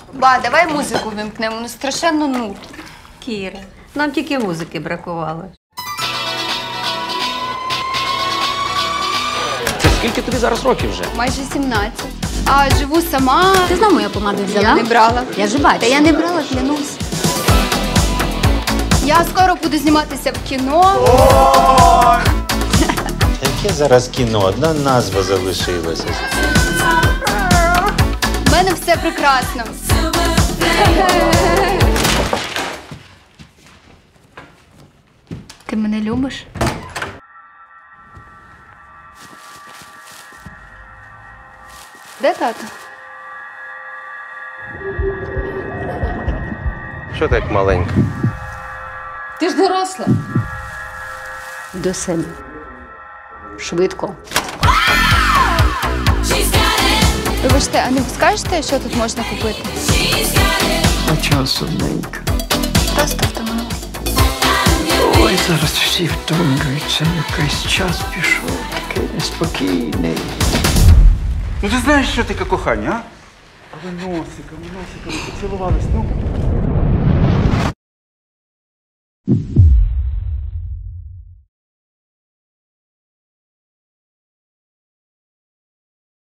Ба, давай музику вимкнемо, ну страшенно нудно. Кіра, нам тільки музики бракувало. Це скільки тобі зараз років вже? Майже 17. А живу сама. Ти знов мою помаду взяла? Я не брала. Я ж бачу. Та я не брала, клянусь. Я скоро буду зніматися в кіно. Яке зараз кіно? Одна назва залишилася. У мене все прекрасно. Ти мене любиш? Де тато? Що ти як маленька? Ти ж доросла. До себе. Швидко. Вибачте, а не скажете, що тут можна купити? А часу ненька. Просто втомила. Ой, зараз всі втомлюються. Якийсь час пішов, такий неспокійний. Ну ти знаєш, що таке кохання, а? Але носиком, поцілувались, ну.